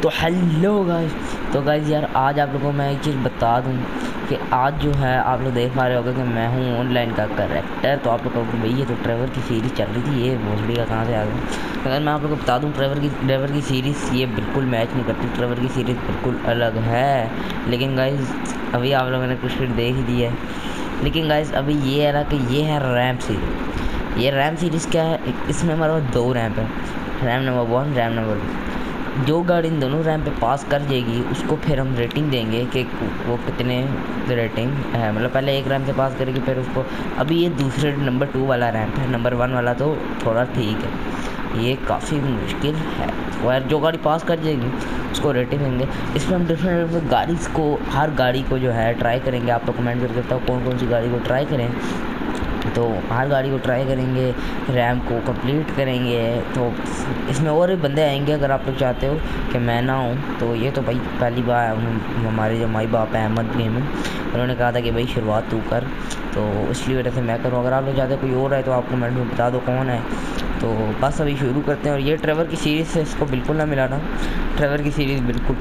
तो hello guys. तो guys यार आज आप लोगों को मैं एक चीज़ बता दूं कि आज जो है आप लोग देख पा रहे होगे कि मैं हूं ऑनलाइन का करेक्टर। तो आप लोगों को भाई ये तो ट्रेवर की सीरीज़ चल रही थी, ये भोसड़ी का कहाँ से आ गया। अगर मैं आप लोगों को बता दूं ट्रेवर की सीरीज़ ये बिल्कुल मैच नहीं करती। ट्रेवर की सीरीज़ बिल्कुल अलग है। लेकिन गाइस अभी आप लोगों ने कुछ फिर देख ही दिया है। लेकिन गाइस अभी ये है ना कि ये है रैम सीरीज़। ये रैम सीरीज़ क्या है, इसमें हमारे पास 2 रैम्प है, रैम नंबर 1, रैम नंबर 2। जो गाड़ी इन दोनों रैम पे पास कर जाएगी उसको फिर हम रेटिंग देंगे कि वो कितने रेटिंग है। मतलब पहले एक रैम से पास करेगी फिर उसको। अभी ये दूसरे नंबर 2 वाला रैम्प है, नंबर 1 वाला तो थोड़ा ठीक है, ये काफ़ी मुश्किल है। और जो गाड़ी पास कर जाएगी उसको रेटिंग देंगे। इसमें हम डिफरेंट गाड़ी को, हर गाड़ी को जो है ट्राई करेंगे। आप लोग कमेंट करके बताओ कौन कौन सी गाड़ी को ट्राई करें। तो हर गाड़ी को ट्राई करेंगे, रैम को कंप्लीट करेंगे। तो इसमें और भी बंदे आएंगे अगर आप लोग चाहते हो कि मैं ना हूँ। तो ये तो भाई पहली बार हमारे जो माई बाप है अहमद गेमिंग, उन्होंने कहा था कि भाई शुरुआत तू कर, तो इसलिए वजह से मैं करूँ। अगर आप लोग चाहते हो कोई और है तो आप कमेंट में बता दो कौन है। तो बस अभी शुरू करते हैं। और ये ट्रेवर की सीरीज़ से इसको बिल्कुल ना मिलाना। ट्रेवर की सीरीज़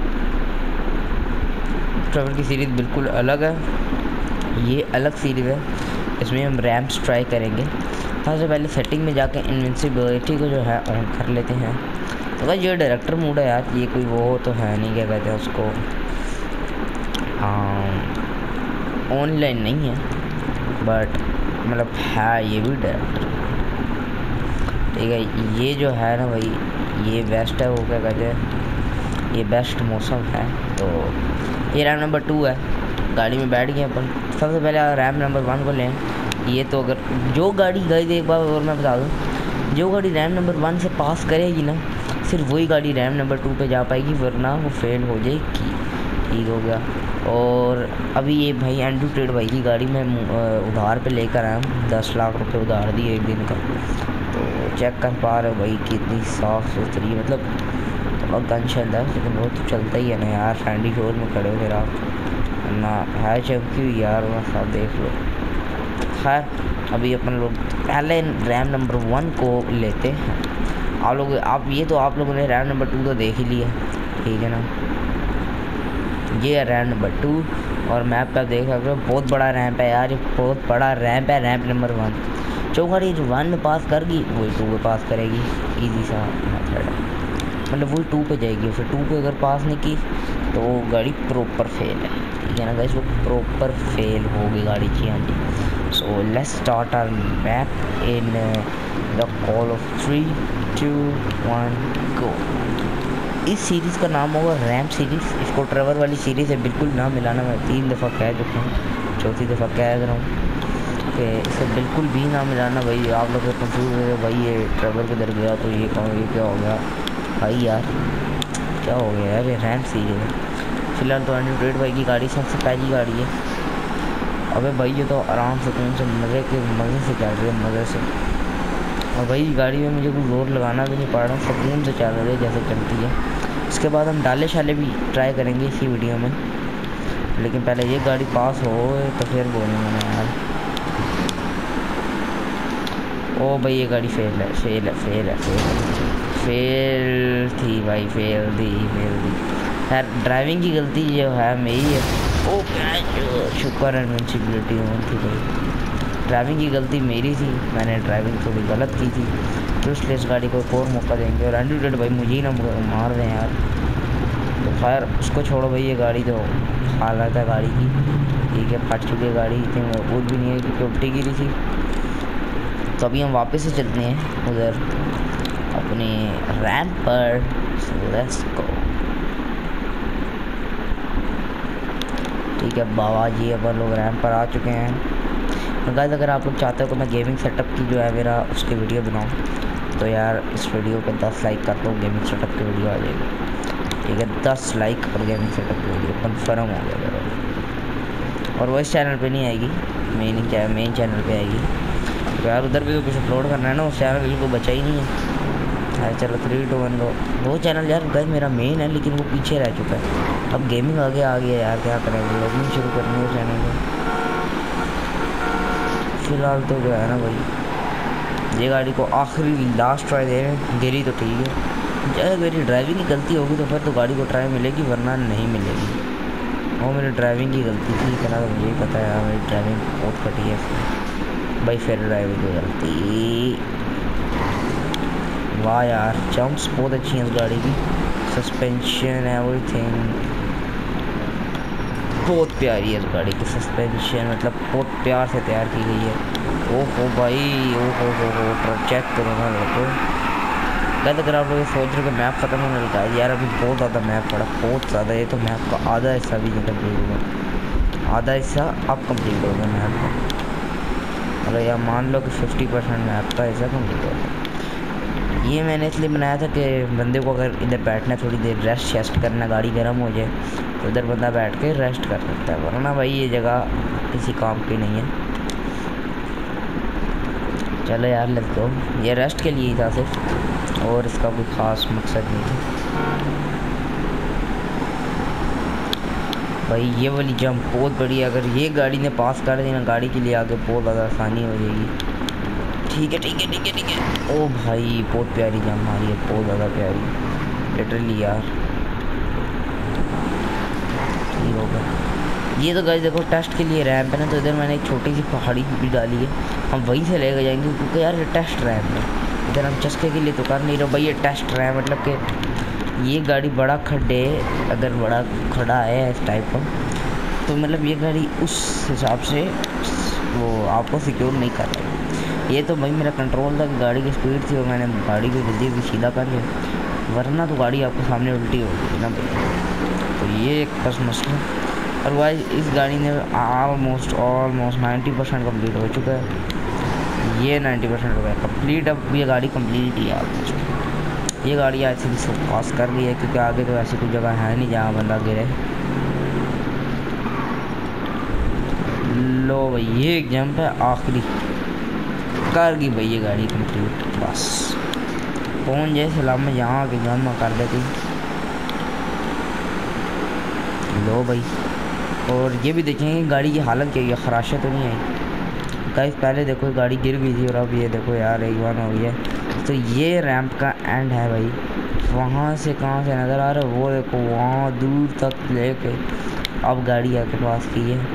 बिल्कुल अलग है, ये अलग सीरीज़ है। इसमें हम रैम्स ट्राई करेंगे। सबसे पहले सेटिंग में जाके इनविंसिबिलिटी को जो है ऑन कर लेते हैं। तो भाई ये डायरेक्टर मोड है यार, ये कोई वो तो है नहीं, क्या कहते हैं उसको, ऑनलाइन नहीं है बट मतलब है ये भी डायरेक्टर। ठीक है, ये जो है ना भाई ये बेस्ट है, वो क्या कहते हैं, ये बेस्ट मौसम है। तो ये रैम नंबर 2 है, गाड़ी में बैठ गए अपन। सबसे पहले रैम नंबर 1 को लें। ये तो अगर जो गाड़ी गई, एक बार और मैं बता दूँ, जो गाड़ी रैम नंबर 1 से पास करेगी ना सिर्फ वही गाड़ी रैम नंबर 2 पे जा पाएगी, वरना वो फेल हो जाएगी। ठीक हो गया। और अभी ये भाई एंड्रू ट्रेड भाई की गाड़ी में उधार पे लेकर आया हूँ, 10 लाख रुपए उधार दिए एक दिन का। तो चेक कर पा रहे हो भाई कितनी साफ़ सुथरी, मतलब थोड़ा गन चल है लेकिन वो तो चलता ही है ना यार। सैंडी शोर में खड़े हो फिर आप ना है चमकी हुई यार, वहाँ साथ देख लो। खैर अभी अपन लोग पहले रैम नंबर 1 को लेते हैं। आप लोगों ने रैम नंबर 2 तो देख ही लिया, ठीक है ना। ये है रैम नंबर 2 और मैप पर देख सकते हो बहुत बड़ा रैम्प है यार, ये बहुत बड़ा रैम्प है, रैम्प नंबर 1। जो गाड़ी 1 में पास कर गई वही 2 में पास करेगी, ईजी सा मेथड है। मतलब वही 2 पे जाएगी, फिर 2 पे अगर पास नहीं की तो गाड़ी प्रॉपर फेल है, ठीक है ना गाइस, वो प्रॉपर फेल होगी गाड़ी जी। हाँ जी। So let's start our map in the call of 3, 2, 1 go. इस सीरीज़ का नाम होगा रैम सीरीज़। इसको ट्रेवर वाली सीरीज़ है बिल्कुल ना मिलाना। मैं 3 दफ़ा कह चुका हूँ, चौथी दफ़ा कह रहा हूँ कि इसे बिल्कुल भी ना मिलाना। भाई आप लोग कंफ्यूज हो गए, भाई ये ट्रेवर किधर गया, तो ये कहो ये क्या हो गया भाई यार, क्या हो गया यार, ये रैम सीरीज़ है। फिलहाल तो एंड्रू ट्रेड भाई की गाड़ी सबसे पहली गाड़ी है। अबे भाई ये तो आराम से कौन से मज़े से चल रही है, मज़े से। और भाई गाड़ी में मुझे कुछ जोर लगाना भी नहीं पड़ रहा, सुकून से चल रही है जैसे चलती है। इसके बाद हम डाले शाले भी ट्राई करेंगे इसी वीडियो में, लेकिन पहले ये गाड़ी पास हो तो फिर बोलूँगा मैं यार। ओ भाई ये गाड़ी फेल थी भाई, फेल दी। खैर ड्राइविंग की गलती जो है मेरी है। ओ शुक्र है इनविंसिबिलिटी ऑन थी भाई, ड्राइविंग की गलती मेरी थी, मैंने ड्राइविंग थोड़ी गलत की थी। तो इसलिए इस गाड़ी को एक और मौका देंगे। और एंड्रू ट्रेड भाई मुझे ही ना मार दें यार। तो खैर उसको छोड़ो भाई, ये गाड़ी तो हालत है गाड़ी की, ठीक है, फट चुकी है गाड़ी, इतनी मजबूत भी नहीं है क्योंकि उल्टी गिरी थी। तो अभी हम वापस से चलते हैं उधर अपने रैम्प पर। Let's go. ठीक है बाबा जी, अपन लोग रैम्प पर आ चुके हैं। तो गाइस अगर आप लोग चाहते हो कि मैं गेमिंग सेटअप की जो है मेरा उसकी वीडियो बनाऊँ तो यार इस वीडियो पे 10 लाइक कर दो, गेमिंग सेटअप की वीडियो आ जाएगी। ठीक है 10 लाइक और गेमिंग सेटअप की वीडियो कन्फर्म हो गया मेरा। और वो इस चैनल पे नहीं आएगी, मेन चैनल पे आएगी। तो यार उधर भी तो कुछ अपलोड करना है ना, उस चैनल बिल्कुल बचा ही नहीं है। चलो 3, 2, 1 गो। वो चैनल यार गाइस मेरा मेन है लेकिन वो पीछे रह चुका है। अब गेमिंग आगे आ गया यार, क्या करेंगे, व्लॉगिंग शुरू करनी है चैनल में। फिलहाल तो जो है ना भाई ये गाड़ी को आखिरी लास्ट ट्राई दे रहे हैं, गिरी तो ठीक है, अगर मेरी ड्राइविंग की गलती होगी तो फिर तो गाड़ी को ट्राई मिलेगी, वरना नहीं मिलेगी। वो मेरी ड्राइविंग की गलती थी, इतना तो मुझे ही पता है। मेरी ड्राइविंग बहुत फटी है भाई, फिर ड्राइविंग की गलती। वाह यार, जंप्स बहुत अच्छी हैं इस गाड़ी की, सस्पेंशन एवरीथिंग बहुत प्यारी है इस गाड़ी की। सस्पेंशन मतलब बहुत प्यार से तैयार की गई है। ओहो भाई, ओहो चेक करो ना लड़को। गलत अगर आप लोग सोच रहे हो कि मैप ख़त्म होने लगा है, यार अभी बहुत ज़्यादा मैप पड़ा, बहुत ज़्यादा। ये तो मैप का आधा हिस्सा भी नहीं कम्प्लीट हुआ, आधा हिस्सा अब कम्प्लीट हो गया मैप का। अगर यार मान लो कि 50% मैप का हिस्सा कम्प्लीट हो गया। ये मैंने इसलिए बनाया था कि बंदे को अगर इधर बैठना, थोड़ी देर रेस्ट करना, गाड़ी गर्म हो जाए तो इधर बंदा बैठ के रेस्ट कर सकता है, वरना भाई ये जगह किसी काम की नहीं है। चलो यार लेट्स गो। ये रेस्ट के लिए ही था सिर्फ, और इसका कोई ख़ास मकसद नहीं था भाई। ये वाली जंप बहुत बड़ी है, अगर ये गाड़ी ने पास कर दी ना, गाड़ी के लिए आगे बहुत ज़्यादा आसानी हो जाएगी। ठीक है ठीक है ठीक है ठीक है। ओ भाई बहुत प्यारी जंप मारी है, बहुत ज़्यादा प्यारी लिटरली यार। ठीक हो गया। ये तो गाइस देखो टेस्ट के लिए रैंप है ना, तो इधर मैंने एक छोटी सी पहाड़ी भी डाली है, हम वहीं से लेकर जाएंगे क्योंकि यार ये टेस्ट रैंप है। इधर हम चस्के के लिए तो कर नहीं रहे भाई, ये टेस्ट रैंप मतलब कि ये गाड़ी बड़ा खड्डे, अगर बड़ा खड़ा है इस टाइप का, तो मतलब ये गाड़ी उस हिसाब से वो आपको सिक्योर नहीं कर रही। ये तो भाई मेरा कंट्रोल था कि गाड़ी की स्पीड थी और मैंने गाड़ी को जल्दी सीधा कर लिया, वरना तो गाड़ी आपको सामने उल्टी होगी ना भाई। तो ये एक बस मसला। और भाई इस गाड़ी ने ऑलमोस्ट 90% कम्प्लीट हो चुका है। ये 90% हो गया कम्प्लीट, अब ये गाड़ी कम्प्लीट ही है ऑलमोस्ट। ये गाड़ी आज से सब पास कर गई है, क्योंकि आगे तो ऐसी कोई जगह है नहीं जहाँ बंदा गिरे। लो भाई ये एक जंप है आखिरी, कर गई भाई ये गाड़ी कम्प्लीट। बस पहुँच जाए सलाम में, यहाँ के जंप कर देती। लो भाई, और ये भी देखेंगे गाड़ी की हालत क्या है, खराशा तो नहीं आई गाइस। पहले देखो गाड़ी गिर गई थी और अब ये देखो यार एक बार हो गई है। तो ये रैंप का एंड है भाई, वहाँ से कहाँ से नज़र आ रहा है वो देखो, वहाँ दूर तक लेके अब गाड़ी आके पास की है।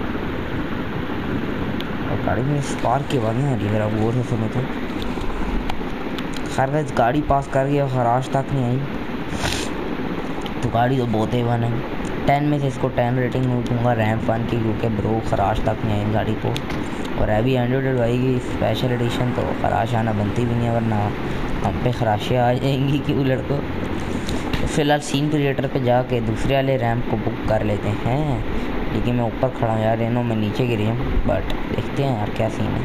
और गाड़ी में स्पार्क की आवाज़ नहीं आ रही अगर आप गौर से सुनो तो। खैर गाइस गाड़ी पास कर गई और खराश तक नहीं आई, तो गाड़ी तो बहुत ही वन है। 10 में से इसको 10 रेटिंग दूँगा रैंप 1 की, क्योंकि ब्रो खराश तक नहीं आई गाड़ी को। और अभी एंड्रॉइड भाई की स्पेशल एडिशन, तो खराश आना बनती भी नहीं है, वरना हम पे खराशें आ जाएंगी कि उलट को। तो फिलहाल सीन क्रिएटर पे जाके दूसरे वाले रैंप को बुक कर लेते हैं। लेकिन मैं ऊपर खड़ा हूँ यार, इन्हों मैं नीचे गिरी हूँ, बट देखते हैं यार क्या सीन है।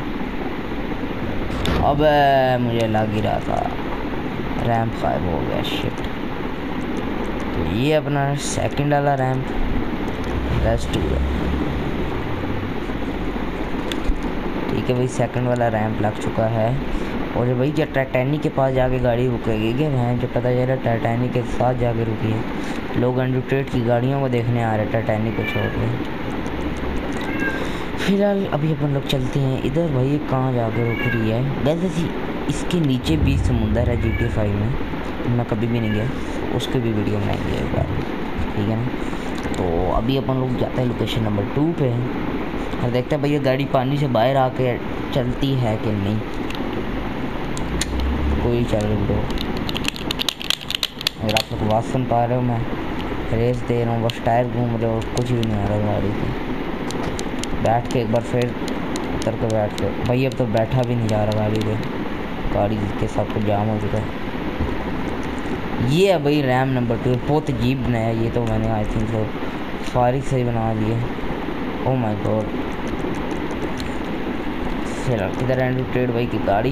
अब मुझे लग ही रहा था रैंप 5 हो गया, शिट। तो ये अपना सेकंड वाला रैंप रेस्ट हुआ। ठीक है भाई, सेकंड वाला रैंप लग चुका है। और भाई जब टाइटैनिक के पास जाके गाड़ी रुकेगी क्या है, जब पता चला टाइटैनिक के साथ जाके रुकी है। लोग अनड्यूटेड की गाड़ियों को देखने आ रहे टाइटैनिक को छोड़ के। फिलहाल अभी अपन लोग चलते हैं इधर। भाई कहाँ जाके रुक रही है वैसे, इसके नीचे भी समुंदर है GTA 5 में, मैं कभी भी नहीं गया, उसके भी वीडियो बनाएंगे एक बार, ठीक है ना। तो अभी अपन लोग जाते हैं लोकेशन नंबर 2 पे और देखते हैं भैया गाड़ी पानी से बाहर आके चलती है कि नहीं। कोई चल रही दो, अगर आप लोग आवाज़ सुन पा रहे हो, मैं रेस दे रहा हूँ, बस टायर घूम रहे हो, कुछ भी नहीं आ रहा गाड़ी की। बैठ के एक बार फिर उतर के बैठ के, भाई अब तो बैठा भी नहीं जा रहा गाड़ी पे, गाड़ी के सब कुछ जाम हो चुका है। ये है भाई रैम नंबर 2, बहुत अजीब बनाया ये तो, मैंने आई थिंक तो फारिग से ही बना दिए। Oh my god. फिर किधर एंड्रॉइड भाई की गाड़ी,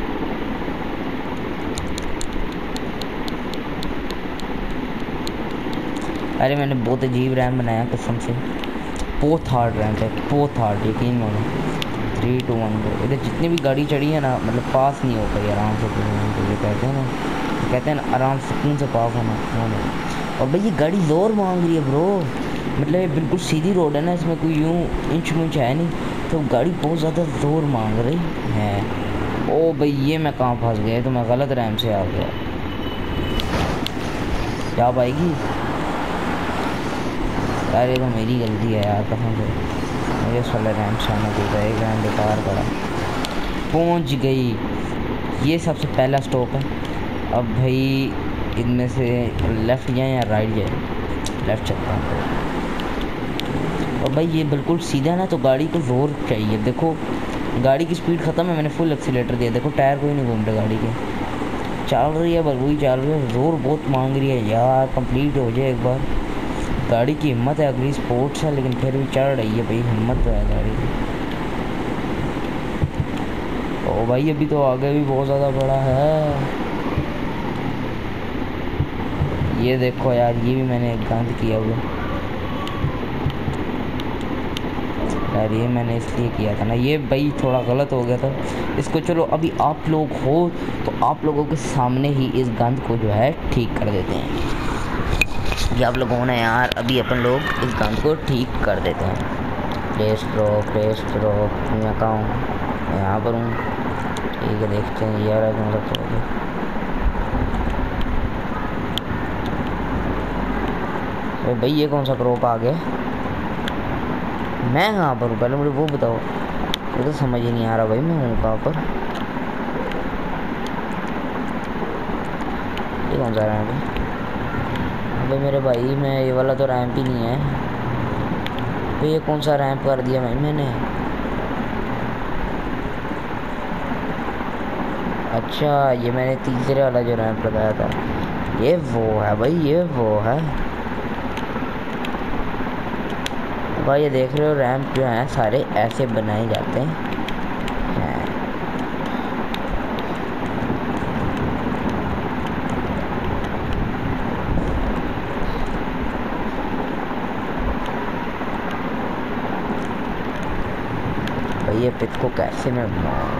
अरे मैंने बहुत अजीब रैम बनाया कसम से, बहुत हार्ड रैम है, बहुत हार्ड, यकीन मानो। 3 2 1 गो। इधर जितनी भी गाड़ी चढ़ी है ना, मतलब पास नहीं हो पाई आराम से, ये कहते हैं ना आराम सुकून से पास होना। और भाई ये गाड़ी जोर मांग रही है ब्रो, मतलब ये बिल्कुल सीधी रोड है ना, इसमें कोई यूँ इंच मुंच है नहीं, तो गाड़ी बहुत ज़्यादा जोर मांग रही है। ओ भाई ये मैं कहाँ फंस गया, तो मैं गलत रैम से आ गया। जा पाएगी यार? ये तो मेरी गलती है यार, कसम से मुझे साले रैम से आना चाहिए। एक रैम बेकार पड़ा। पहुंच गई। ये सबसे पहला स्टॉप है। अब भाई इनमें से लेफ़्ट जाए या राइट जाए? लेफ़्ट चलता हूँ। और भाई ये बिल्कुल सीधा ना, तो गाड़ी को जोर चाहिए। देखो गाड़ी की स्पीड ख़त्म है, मैंने फुल एक्सीलेटर दिया। देखो टायर कोई नहीं घूम रहे गाड़ी के, चल रही है बस वही चल रही है। जोर बहुत मांग रही है यार, कंप्लीट हो जाए एक बार। गाड़ी की हिम्मत है, अगली स्पोर्ट्स है लेकिन फिर भी चढ़ रही है भाई, हिम्मत तो है गाड़ी की। ओ भाई अभी तो आगे भी बहुत ज़्यादा बड़ा है। ये देखो यार, ये भी मैंने गंद किया हुआ यार, ये मैंने इसलिए किया था ना, ये भाई थोड़ा गलत हो गया था इसको। चलो अभी आप लोग हो तो आप लोगों के सामने ही इस गंद को जो है ठीक कर देते हैं। ये आप लोग हो ना यार, अभी अपन लोग इस गंद को ठीक कर देते हैं। प्लेस ड्रॉप मैं कहाँ हूँ? यहाँ पर हूँ। ठीक है देखते हैं यार कौन सा क्रॉप है। भाई ये कौन सा क्रॉप आ गया? मैं कहाँ पर हूँ पहले मुझे वो बताओ, वो तो समझ ही नहीं आ रहा भाई मैं हूँ कहाँ पर। ये कौन सा रैंप है? अबे मेरे भाई मैं ये वाला तो रैंप ही नहीं है। तो ये कौन सा रैंप कर दिया भाई मैंने? अच्छा ये मैंने तीसरे वाला जो रैंप लगाया था, ये वो है भाई, ये वो है भाई। ये देख रहे हो रैंप जो हैं सारे ऐसे बनाए जाते हैं। भाई ये पिक को कैसे मैं बनाऊँ?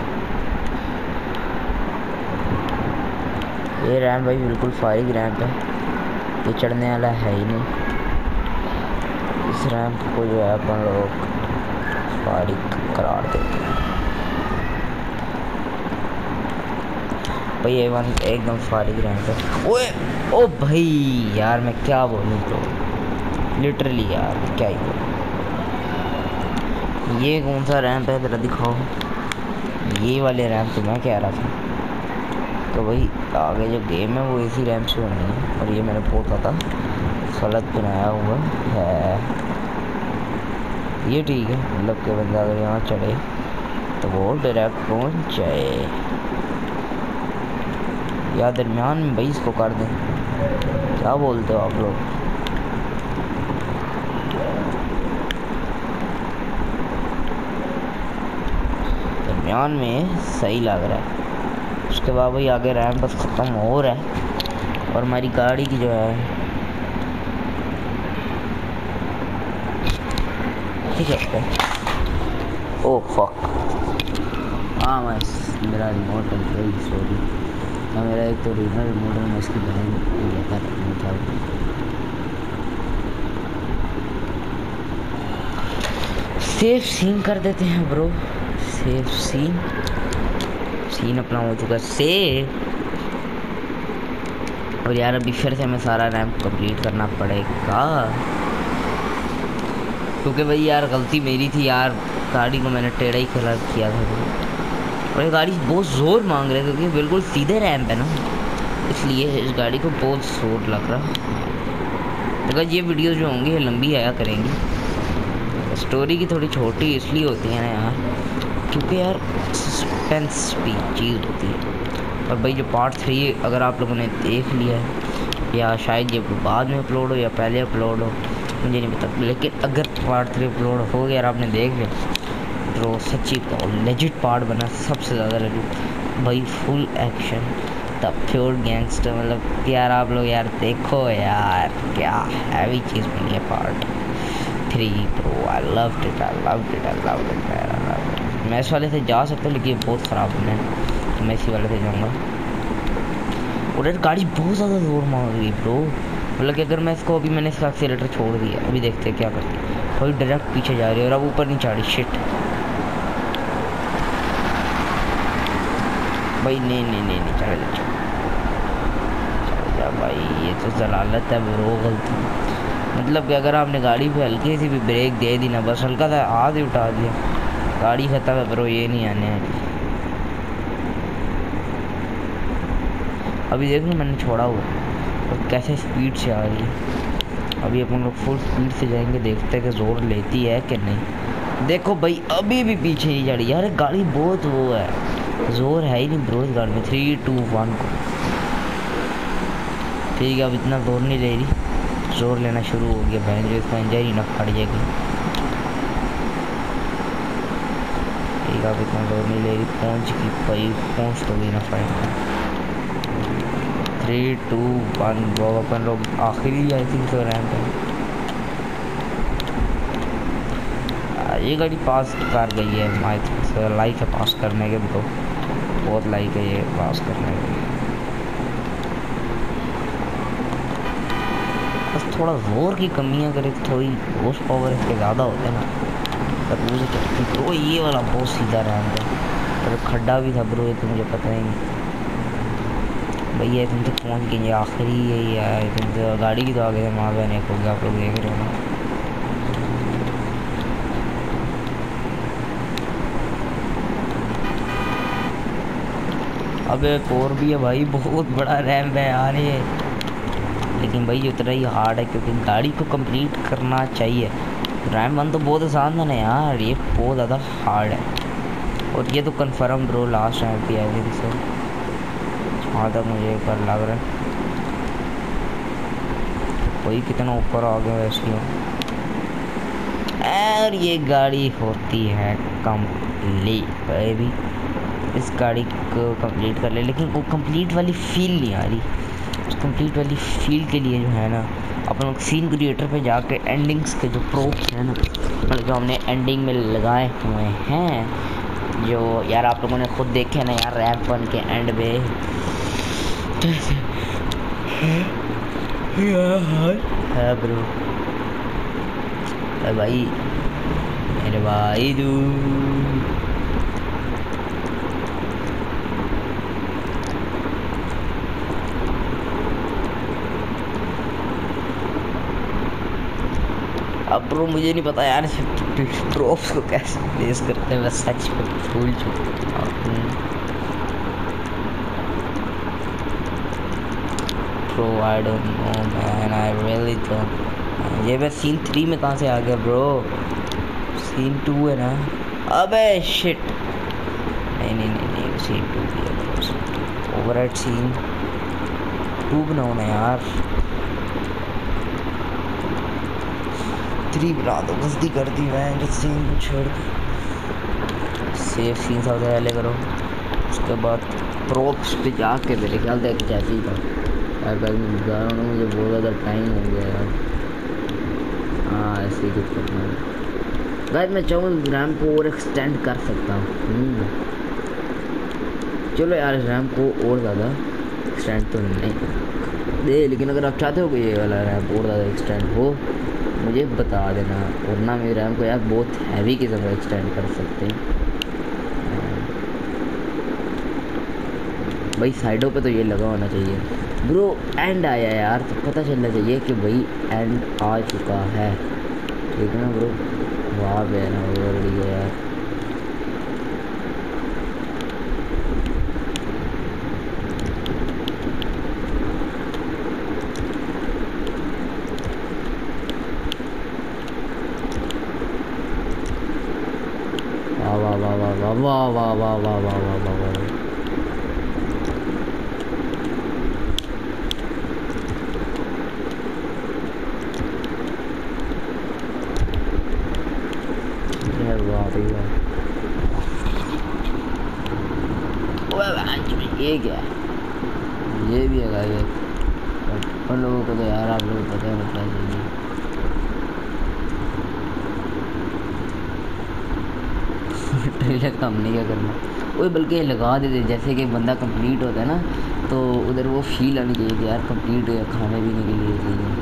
ये रैंप भाई बिल्कुल फारिग रैंप है, ये चढ़ने वाला है ही नहीं। इस रैंप को जो है अपन लोग फारिग करार देते हैं भाई। ये वन एकदम फारिग रैंप है। ओए ओ भाई यार मैं क्या बोलूँ तो, लिटरली यार क्या ही बोलूँ। ये कौन सा रैंप है ज़रा दिखाओ? ये वाले रैंप तो मैं कह रहा था। तो भाई आगे जो गेम है वो इसी रैंप से होनी है, और ये मैंने बहुत ज़्यादा गलत बनाया हुआ है। ये ठीक है, मतलब कि बंदा अगर यहाँ चढ़े तो वो डायरेक्ट पहुँच जाए। या दरमियान में भाई इसको कर दें, क्या बोलते हो आप लोग? दरमियान में सही लग रहा है। उसके बाद भाई आगे रैंप बस ख़त्म हो रहा है, और हमारी गाड़ी की जो है ठीक है। ओह फक, हाँ मैं मेरा रिमोट कंट्रोल सॉरी ना, मेरा एक तो ओरिजिनल रिमोट है, मैं इसकी बहन लेकर था। सेफ सीन कर देते हैं ब्रो, सेफ सीन अपना हो चुका है सेफ। और यार अभी फिर से हमें सारा रैंप कंप्लीट करना पड़ेगा, क्योंकि भाई यार गलती मेरी थी यार, गाड़ी को मैंने टेढ़ा ही खड़ा किया था। और ये गाड़ी बहुत ज़ोर मांग रही है क्योंकि बिल्कुल सीधे रैंप है ना, इसलिए इस गाड़ी को बहुत ज़ोर लग रहा। अगर ये वीडियो जो होंगी ये लंबी आया करेंगी, स्टोरी की थोड़ी छोटी इसलिए होती है ना यार, क्योंकि यार सस्पेंस भी चीज़ होती है। और भाई जो पार्ट 3 अगर आप लोगों ने देख लिया है, या शायद ये बाद में अपलोड हो या पहले अपलोड हो मुझे नहीं पता, लेकिन अगर पार्ट 3 अपलोड हो गया और आपने देख लिया तो सच्ची लेजिट पार्ट बना, सबसे ज़्यादा लेजिट भाई, full action the pure gangster. मतलब यार आप लोग यार देखो यार क्या हैवी चीज़ बनी है part 3 pro. I loved it, I loved it, I loved it man, I loved it. मैं इस वाले से जा सकता हूँ लेकिन ये बहुत ख़राब बना है, तो मैं इसी वाले से जाऊँगा। और यार गाड़ी बहुत ज़्यादा जोर मार रही है ब्रो, मतलब कि अगर मैं इसको अभी मैंने इसका एक्सीलेटर छोड़ दिया, अभी देखते हैं क्या करती है। थोड़ी डायरेक्ट पीछे जा रही है और अब ऊपर नहीं चढ़ी, शिट भाई नहीं चल जा भाई ये तो जलालत है ब्रो, गलती मतलब कि अगर आपने गाड़ी पे हल्की सी भी ब्रेक दे दी ना, बस हल्का सा हाथ ही उठा दिया, गाड़ी खत्म है ब्रो, ये नहीं आने हैं। अभी देख लो मैंने छोड़ा हुआ और कैसे स्पीड से आ रही है। अभी अपन लोग फुल स्पीड से जाएंगे, देखते हैं कि जोर लेती है कि नहीं। देखो भाई अभी भी पीछे नहीं जा रही यार, गाड़ी बहुत वो है, जोर है ही नहीं ब्रो इस गाड़ी में। 3 2 1 को ठीक है, अब इतना जोर नहीं ले रही, जोर लेना शुरू हो गया। बहन जो इसका इंजन ही ना फट जाएगी। ठीक है, अब इतना जोर नहीं ले रही, पहुँच की भाई, पहुँच तो भी ना फाइट। 3 2 1 वो अपन लोग आखिरी आई थिंक तो रैंप है। ये गाड़ी पास कर गई है, आई थिंक लाइक है पास करने के, तो बहुत लाइक है ये पास करने के। बस थोड़ा जोर की कमी है, अगर थोड़ी हॉर्स पावर इसके ज़्यादा होते ना तब मुझे तो ये वाला बहुत सीधा रैंप है, और खड्डा भी था ब्रो, ये तो मुझे पता ही नहीं। भैया तुम तक पहुँच गए, आखिरी यही है तुम तो, गाड़ी भी तो आगे से वहाँ पे हो गया, आप लोग देख रहे हो ना। अबे और भी है भाई, बहुत बड़ा रैम्प है यार ये, लेकिन भाई उतना ही हार्ड है क्योंकि गाड़ी को कंप्लीट करना चाहिए। रैम्प 1 तो बहुत आसान था ना यार, ये बहुत ज़्यादा हार्ड है। और ये तो कंफर्म ब्रो लास्ट रैम्प भी है इनसे, वहाँ तक मुझे एक बार लग रहा है। कोई कितना ऊपर आ गया वैसे, और ये गाड़ी होती है कंप्लीट। भी इस गाड़ी को कंप्लीट कर ले, लेकिन वो कंप्लीट वाली फील नहीं आ रही। उस कंप्लीट वाली फील के लिए जो है ना, अपन लोग सीन क्रिएटर पे जाके एंडिंग्स के जो प्रोप्स हैं ना, मतलब जो हमने एंडिंग में लगाए हुए हैं, जो यार आप लोगों ने खुद देखे ना यार, रैम्प 1 के एंड में है ब्रो। भाई मेरे भाई अब ब्रो मुझे नहीं पता यार ड्रॉप्स को कैसे प्लेस करते हैं, मैं सच में भूल चुका हूँ। Bro, I don't know man, I really don't। ये मैं सीन 3 में कहाँ से आ गया ब्रो, सीन 2 है ना। अबे शिट, नहीं सीन 2 भी है, ओवरराइड सीन 2 बनाओ ना यार, 3 बना दो, गलती कर दी मैं, जो सीन को छोड़ सेफ सीन सबसे पहले करो, उसके बाद प्रोप्स पे जाके मेरे ख्याल से एक जैसी था यार। भाई मुझे बहुत ज़्यादा टाइम हो गया यार। हाँ ऐसे ही कुछ करना है भाई, मैं चाहूँ रैम को और एक्सटेंड कर सकता हूँ। चलो यार रैम को और ज़्यादा एक्सटेंड तो नहीं दे, लेकिन अगर आप चाहते हो कि ये वाला रैम और ज़्यादा एक्सटेंड हो मुझे बता देना, वरना मेरे रैम को यार बहुत हैवी की तरह एक्सटेंड कर सकते हैं भाई। साइडों पे तो ये लगा होना चाहिए ब्रो। एंड आया यार, तो पता चलना चाहिए कि भाई एंड आ चुका है, ठीक है ना ब्रो। वाह बे ना ऑलरेडी है यार। वाह वाह वाह वाह वाह वाह वाह वाह वाह वाह वाह वाह वाह। ये क्या है, ये भी है ये उन लोगों को तो यार आप लोगों को पता है क्या चाहिए। ट्रेलर का हमने क्या करना, वही बल्कि लगा देते जैसे कि बंदा कंप्लीट होता है ना, तो उधर वो फील आनी चाहिए कि यार कंप्लीट है, खाने पीने के लिए चाहिए।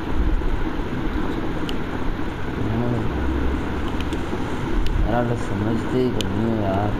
यार लोग समझते ही नहीं है यार।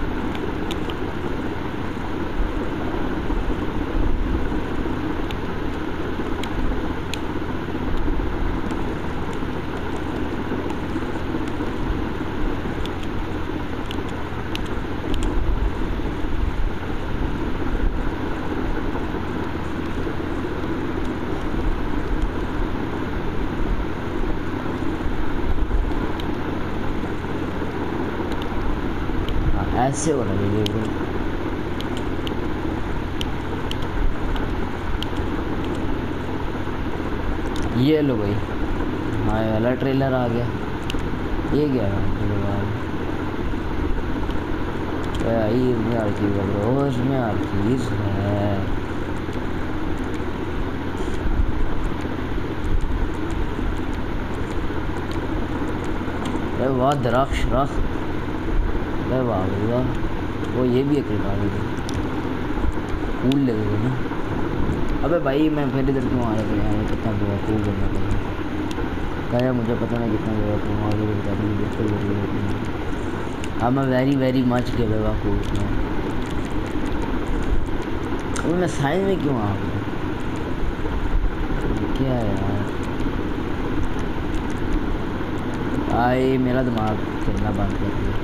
ऐसे होना चाहिए ब्रो। ये लो भाई, हाँ वाला ट्रेलर आ गया। ये क्या है भाई, इसमें हर चीज़ है ब्रो, इसमें हर चीज़ है। अरे वाह दरख्श रख, अरे वाह वाह, वो ये भी एक रिकॉर्ड है, कूल लगेगा ना। अबे भाई मैं फिर इधर क्यों आ रहा था यार, कितना बेवकूफ़ बनना पड़ेगा। क्या मुझे पता नहीं कितना बेवकूफ़ आगे बता दूँ, बिल्कुल ज़रूरत नहीं। हाँ मैं वेरी मच के बेवकूफ़ हूँ। अब मैं साइंस में क्यों आ गया, क्या है यार। भाई मेरा दिमाग चलना बंद कर दिया।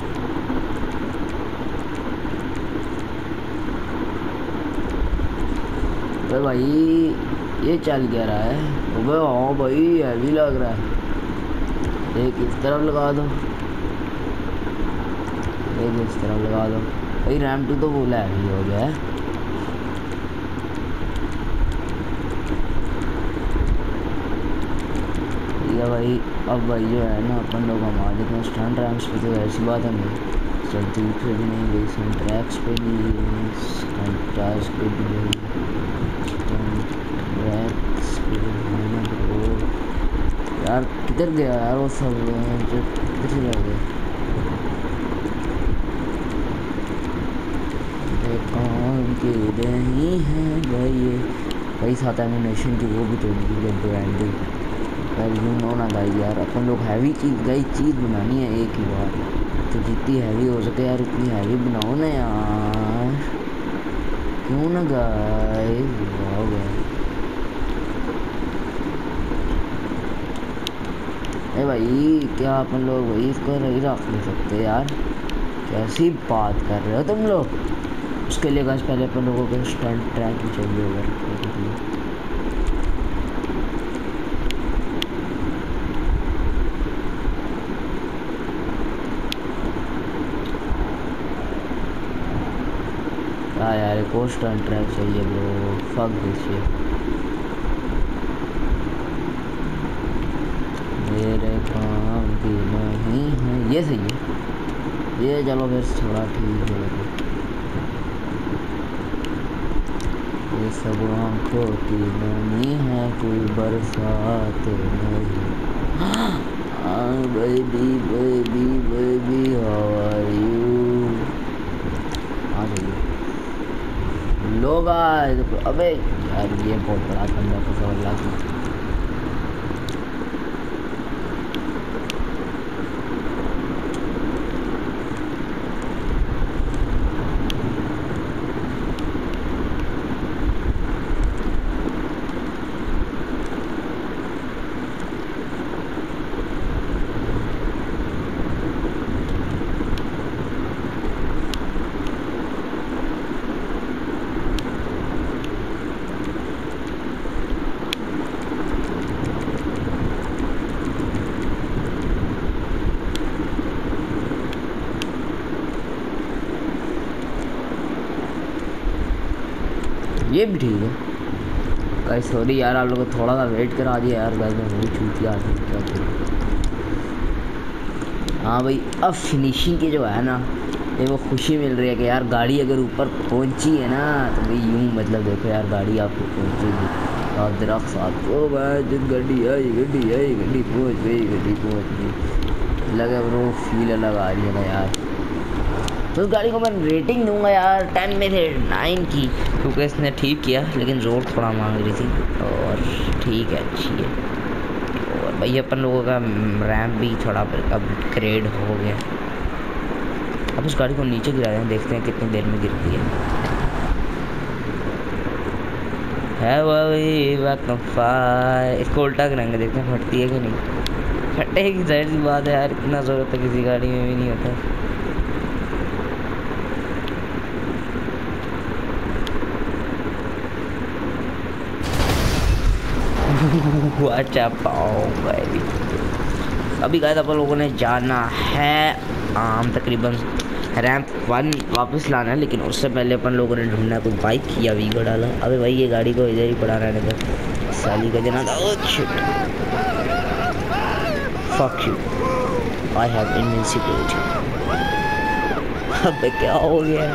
अरे भाई ये चल क्या रहा है। अबे हाँ भाई हैवी लग रहा है। एक इस तरफ लगा दो, एक इस तरफ लगा दो। भाई रैम 2 तो फुल हैवी हो गया है। ठीक है भाई, अब भाई जो है ना अपन लोग हम आ जाते हैं स्टंट रैम्स पे, तो ऐसी बात है नहीं चलती पे भी नहीं गई, स्टंट ट्रैक्स पे भी, स्टंट टायर्स पे भी नहीं, स्टंट ट्रैक्स पे भी नहीं ब्रो। यार किधर गया यार वो सब, जो किधर चला गया। काम के नहीं है भाई, भाई साथ एनिमेशन की वो भी तो ब्रांडिंग यूँ ना गाई यार। अपन लोग हैवी चीज़ बनानी है एक ही बार, तो जितनी हैवी हो सके यार उतनी हैवी बनाओ ना यार, क्यों ना गाइस। हो गया ए भाई, क्या अपन लोग भाई इसको नहीं रख नहीं सकते यार, कैसी बात कर रहे हो तुम लोग। उसके लिए गाइस पहले अपन लोगों को स्टंट ट्रैक भी चाहिए होगा। हाँ यार एक और स्टंट ट्रैक चाहिए ब्रो, फक दिस शिट। मेरे काम की नहीं है, ये सही है ये, चलो फिर थोड़ा ठीक है। ये सब आंखों की नमी है, कोई बरसात नहीं। Baby baby baby how are you. हाँ चाहिए लोग। अबे यार ये बहुत बड़ा ठंडा पसंद लगा। ये भी ठीक है गाइस। सॉरी यार आप लोगों को थोड़ा सा वेट करा दिया यार गाइस, मैं वही छूटिया क्या करूँ। हाँ भाई अब फिनिशिंग की जो है ना, ये वो खुशी मिल रही है कि यार गाड़ी अगर ऊपर पहुंची है ना, तो भाई यूँ मतलब देखो यार गाड़ी आपको पहुंचेगी और दरख्त साथ ओ भाई जो गाड़ी आई गड्डी पहुंच गई लगा ब्रो, फील अलग आ रही है ना यार। तो उस गाड़ी को मैं रेटिंग दूंगा यार 10 में से 9 की, क्योंकि इसने ठीक किया लेकिन जोर थोड़ा मांग रही थी, और ठीक है अच्छी है। और भाई अपन लोगों का रैम भी थोड़ा अपग्रेड हो गया। अब उस गाड़ी को नीचे गिरा दें, देखते हैं कितनी देर में गिरती है वही इसको उल्टा करेंगे, देखते हैं फटती है कि नहीं। फटेगी जाहिर सी बात है यार, इतना जोर तो किसी गाड़ी में भी नहीं होता। अभी गाइस अपन लोगों ने जाना है तकरीबन रैंप 1 वापस लाना है, लेकिन उससे पहले अपन लोगों ने ढूंढना है कोई बाइक या वीगो डाला। अबे भाई ये गाड़ी को इधर ही पड़ा रहने दो, साली का जना। Oh shit, fuck you, I have invincibility. अबे क्या हो गया?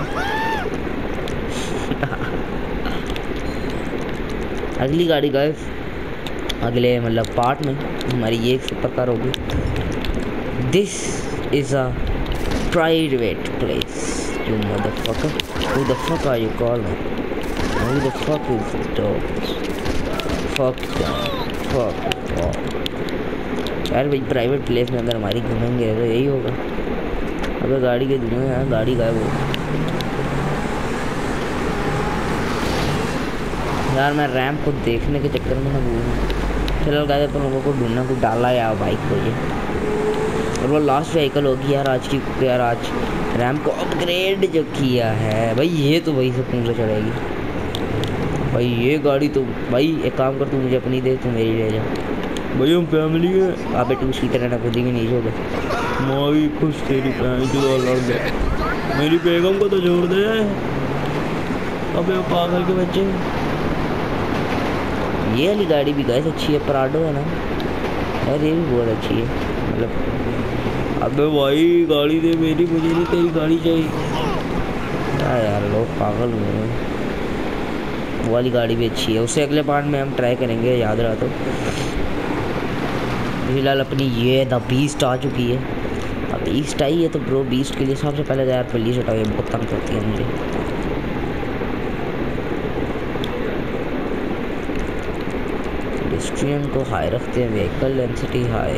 अगली गाड़ी गाइस, अगले मतलब पार्ट में हमारी ये सुपर कार होगी। This is a private place, you motherfucker. Who the fuck are you calling? Who the fuck is the dogs? Fuck them. Fuck यार भाई प्राइवेट प्लेस में अगर हमारी घूमेंगे तो यही होगा। अगर गाड़ी के धुएं यार, गाड़ी गायब हो यार। मैं रैंप को देखने के चक्कर में ना भूल। चलो गाइस अपन लोगों को ढूंढना को डाला यार बाइक को ये, और वो लास्ट व्हीकल होगी यार आज की। यार आज रैम को अपग्रेड जो किया है भाई, ये तो भाई सुकून से चढ़ेगी भाई ये गाड़ी। तो भाई एक काम कर, तू मुझे अपनी दे, तू मेरी ले जा भाई, हम फैमिली है। अबे टू सीटर रहना, खुद ही भी नहीं छोड़े माई खुश तेरी लड़ गए। मेरी बेगम को तो छोड़ दे। अबे पागल के बच्चे। ये वाली गाड़ी भी गाइस अच्छी है, प्राडो है ना यार, ये भी बहुत अच्छी है मतलब। अबे भाई गाड़ी दे मेरी, मुझे नहीं तेरी गाड़ी चाहिए। क्या यार लोग पागल हुए। वो वाली गाड़ी भी अच्छी है, उससे अगले पार्ट में हम ट्राई करेंगे, याद रहा तो। फिलहाल अपनी ये द बीस्ट आ चुकी है। अब बीस्ट आई है तो ब्रो बीस्ट के लिए सबसे पहले यार पुलिस हटाओ, ये बहुत तंग करती है मुझे। पेडेस्ट्रियन को हाई रखते हैं, व्हीकल डेंसिटी हाई,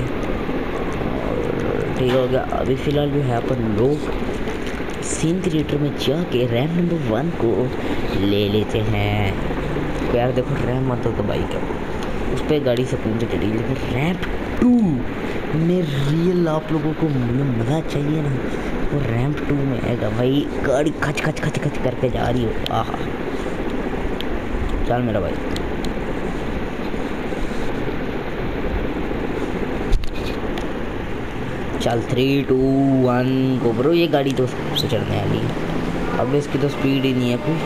ठीक हो गया। अभी फ़िलहाल जो है अपन लोग सीन क्रिएटर में जाके रैंप नंबर 1 को ले लेते हैं। तो यार देखो रैंप मत तो बाइक है, उस पर गाड़ी सुकून से चढ़ी, लेकिन रैंप 2 में रियल आप लोगों को मज़ा चाहिए ना, वो रैंप 2 में आएगा भाई। गाड़ी खच खच खच खच करके जा रही हो, आहा। चल मेरा भाई, चल 3 2 1 गो ब्रो। ये गाड़ी तो से चढ़ने वाली है। अब इसकी तो स्पीड ही नहीं है कोई,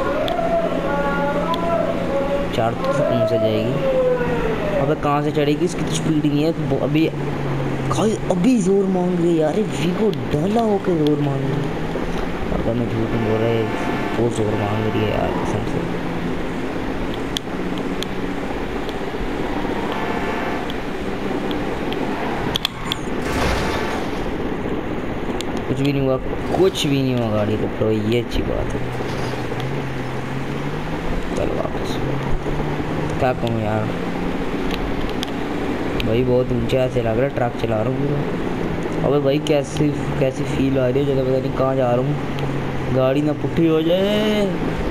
4 तो सुकून से जाएगी। अबे कहाँ से चढ़ेगी, इसकी तो स्पीड ही नहीं है। अभी जोर मांग रही है यार, वीगो डाला होकर जोर मांग रही है। अगर मैं झूठ बोल रहा है, वो जोर मांग रही है यार कसम से। कुछ भी नहीं हुआ, कुछ भी नहीं हुआ गाड़ी को तो ये अच्छी बात है। चल वापस, क्या कहूँ यार भाई, बहुत ऊंचे ऐसे लग रहा है, ट्रक चला रहा हूँ पूरा। अबे भाई कैसी फील आ रही है, जगह पता नहीं कहाँ जा रहा हूँ। गाड़ी ना पुट्ठी हो जाए।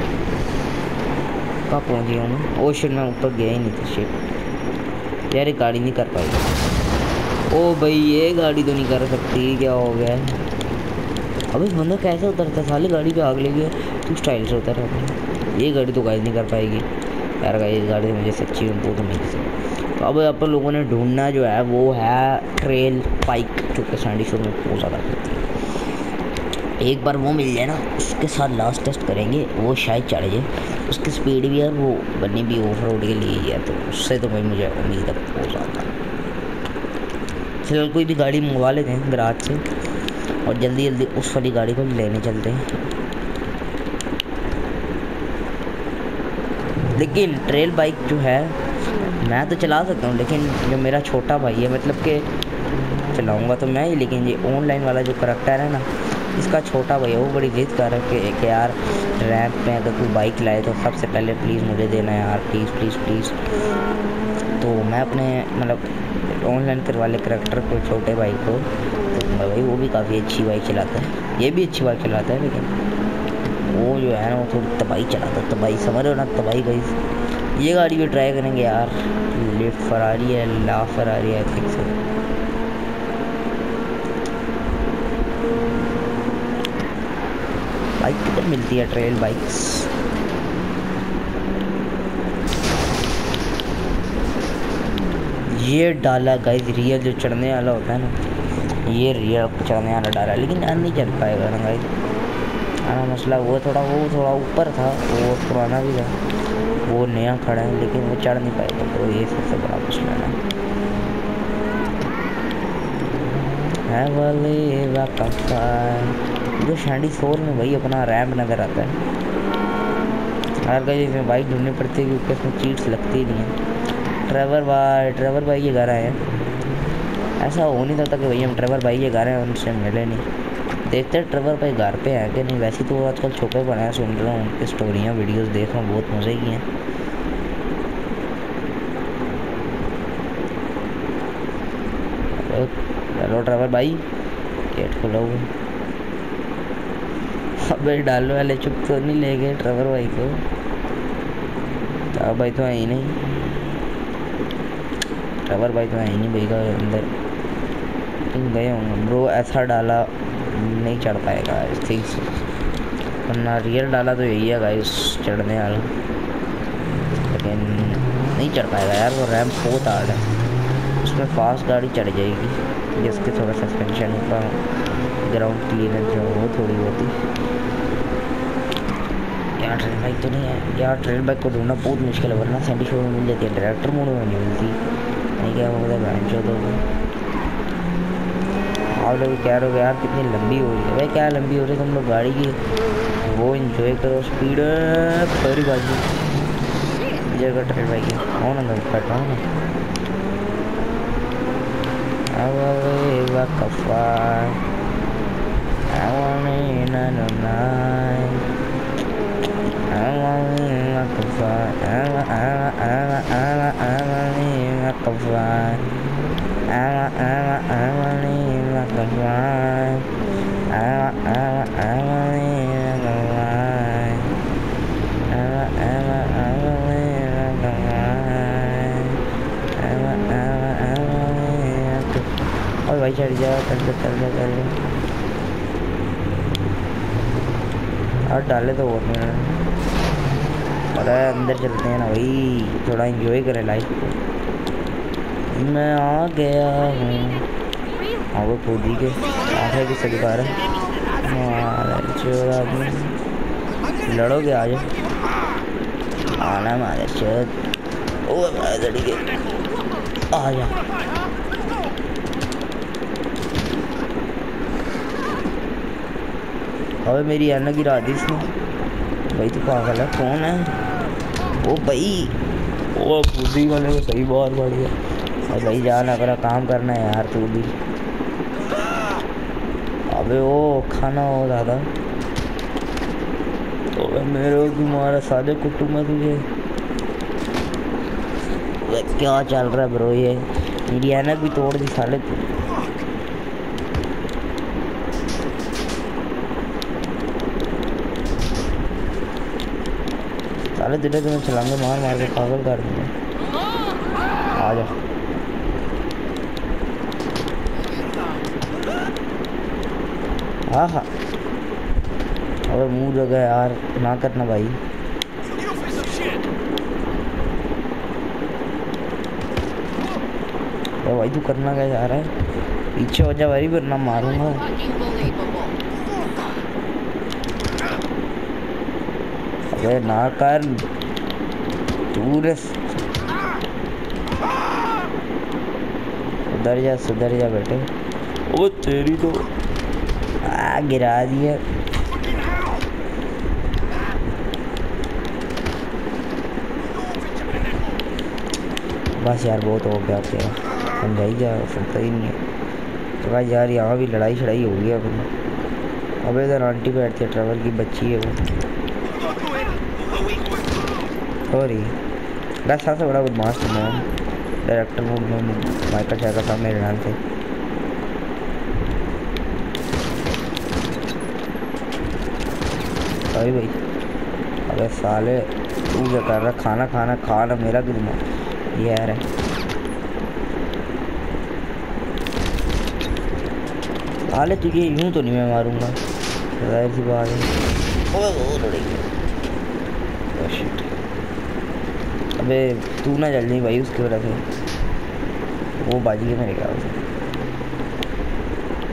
कहाँ पहुँच गया मैं? ओ शिट, मैं ऊपर गया ही नहीं था। शिट यार, ये गाड़ी नहीं कर पाई। ओ भाई ये गाड़ी तो नहीं कर सकती, क्या हो गया? अबे बंदा कैसे उतरता है? साली गाड़ी पे आग लगी है, तू स्टाइल से उतर रहा है। ये गाड़ी तो गाइस नहीं कर पाएगी यार। इस गाड़ी से मुझे सच्ची में बहुत उम्मीद है। तो अब अपन लोगों ने ढूंढना जो है वो है ट्रेल बाइक, जो कि सैंडी शोर में बहुत ज़्यादा करती है। एक बार वो मिल जाए ना, उसके साथ लास्ट टेस्ट करेंगे, वो शायद चढ़ जाए। उसकी स्पीड भी यार वो बनी भी ऑफ रोड के लिए ही है, तो उससे तो भाई मुझे उम्मीद है बहुत ज़्यादा। फिलहाल कोई भी गाड़ी मंगवा लेते हैं गराज से, और जल्दी जल्दी उस वाली गाड़ी को लेने चलते हैं। लेकिन ट्रेल बाइक जो है मैं तो चला सकता हूँ, लेकिन जो मेरा छोटा भाई है, मतलब कि चलाऊँगा तो मैं ही, लेकिन ये ऑनलाइन वाला जो करैक्टर है ना, इसका छोटा भाई है, वो बड़ी जिद कर रहा है कि यार रैंप में अगर कोई बाइक लाए तो सबसे पहले प्लीज़ मुझे देना यार, प्लीज़ प्लीज़ प्लीज़। तो मैं अपने मतलब ऑनलाइन करवा वाले करैक्टर को, छोटे भाई को, तो भाई वो भी काफ़ी अच्छी बाइक चलाता है, ये भी अच्छी बाइक चलाता है, लेकिन वो जो है ना वो थोड़ी तबाही चलाता है। तबाही समझ रहे हो ना, तबाही गई। ये गाड़ी भी ट्राई करेंगे यार, लिफ्ट फरारी है, ला फरारी है, ठीक से। बाइक किधर मिलती है ट्रेल बाइक्स? ये डाला गाइस, रियल जो चढ़ने वाला होता है ना, ये रियल चलने वाला डाला, लेकिन यार नहीं चल पाएगा ना भाई। आना मसला वो थोड़ा ऊपर था, वो पुराना भी था, वो नया खड़ा है लेकिन वो चढ़ नहीं पाएगा। तो ये सबसे बड़ा मसला है वाले जो शैंडी सोल में भाई अपना रैम्प नज़र आता है। हर कहीं इसमें बाइक ढूंढनी पड़ती है क्योंकि इसमें चीट्स लगती नहीं है। ट्रेवर भाई ये घर आए हैं। ऐसा हो नहीं सकता कि भाई हम ट्रेवर भाई ये घर हैं उनसे मिले नहीं। देखते हैं ट्रेवर भाई घर पे है कि नहीं। वैसे तो आजकल छुपे पड़े हैं, सुन रहा हूँ उनकी स्टोरियाँ वीडियोस देख रहा हूँ, बहुत मज़े की हैं। हेलो ट्रेवर भाई, गेट खोलो। अबे डालने वाले चुप तो नहीं ले गए ट्रेवर भाई को? भाई तो है ही नहीं, ट्रेवर भाई तो है ही नहीं भाई का अंदर गए होंगे ब्रो। ऐसा डाला नहीं चढ़ पाएगा थिंक्स, वरना रियल डाला तो यही है गाइस चढ़ने वाला, लेकिन नहीं चढ़ पाएगा यार। वो रैम्प बहुत हार्ड है, उसमें फास्ट गाड़ी चढ़ जाएगी जिसके थोड़ा सस्पेंशन का ग्राउंड क्लियरेंस जो वो थोड़ी होती। यार ट्रेल बाइक तो नहीं है यार, ट्रेल बाइक को ढूंढना बहुत मुश्किल है, वरना सैंडी शो में मिल जाती है, डायरेक्टर मोड में नहीं मिलती। नहीं क्या होगा बैंड शो तो आप लोग कह रहे हो यार कितनी लंबी हो रही है। भाई क्या लंबी हो रही है, तुम लोग गाड़ी की वो इंजॉय करो, स्पीड सॉरी बाजी जगह ट्रेल बाइक है ना मैं कर रहा हूँ और भाई चढ़ जा और डाले तो वो नहीं। अरे अंदर चलते हैं ना भाई, थोड़ा एंजॉय करें लाइफ को। मैं आ गया हूँ। हाँ वो कूदी के आंखें किससे दिखा रहे हैं? लड़ोगे आ जाओ, आना मारे चोद ओ लड़ी के आ जा। अबे मेरी अन्ना गिरा दी इसने। भाई तो पागल है, कौन है ओ भाई? ओ कूदी वाले को सही बहुत बढ़िया। और भाई जान अगर काम करना है यार तू भी। अबे ओ खाना हो ज़्यादा तो मेरे को मारा सादे कुट्टू में तुझे। क्या चल रहा है ब्रो? ये मेरी अन्ना भी तोड़ दी साले। साले तेरे तुम्हें छलांगे मार मार के पागल कर दूंगा। आ जा हाँ हाँ। अगर मुँह जगह यार ना करना भाई। तो भाई तू करना क्या जा रहा है? पीछे हो जा भाई वरना मारूंगा। अबे ना कर दूर सुधर जा बेटे। ओ तेरी तो गिरा दिया। बस यार बहुत हो गया तेरा, समझाई जा सकता ही नहीं है। तो भाई यार यहाँ भी लड़ाई शड़ाई हो गई अपनी। अबे इधर आंटी बैठती है, ट्रैवल की बच्ची है वो। सॉरी बस सबसे बड़ा बदमाश हूँ मैं डायरेक्टर मोड में। माइकल शाह का था मेरे नाम से। सॉरी भाई। अबे साले तू क्या कर रहा? खाना मेरा भी दिमाग ये यार है। साले तुझे यूं तो नहीं मैं मारूंगा, जाहिर सी बात है। अबे तू ना जल्दी भाई, उसकी वजह से वो बाजी के मेरे ख्याल से।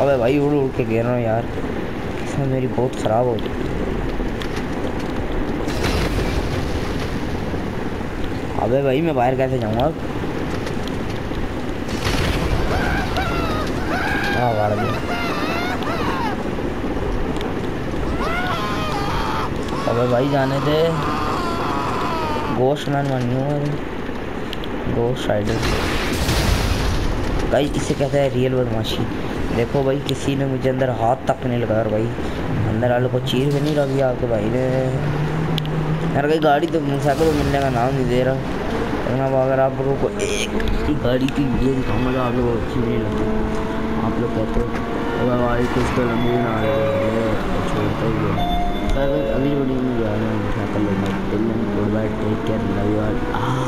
अबे भाई उड़ उड़ के गिर रहा हूँ यार, इसमें मेरी बहुत ख़राब हो चुकी है। अबे भाई मैं बाहर कैसे जाऊँगा अब? हाँ मार दिया। अबे भाई जाने दे, गोश्त मैन बनी हूँ, गोश्त राइडर। भाई इसे कहते हैं रियल बदमाशी। देखो भाई किसी ने मुझे अंदर हाथ तक नहीं लगाया, और भाई अंदर वालों को चीर भी नहीं रखी आपके भाई ने यार। कहीं गाड़ी तो मोटरसाइकिल तो मिलने का नाम नहीं दे रहा। लेकिन अब अगर आप लोगों को एक गाड़ी की वीडियो दिखाऊंगा तो आप लोगों को अच्छी नहीं लगती। आप लोग कहते हो अगर भाई कुछ तो लंबी ना आ रही है छोड़ता ही है। अगली वीडियो में जा रहा हूँ मोटरसाइकिल लेना। Take care, love you all.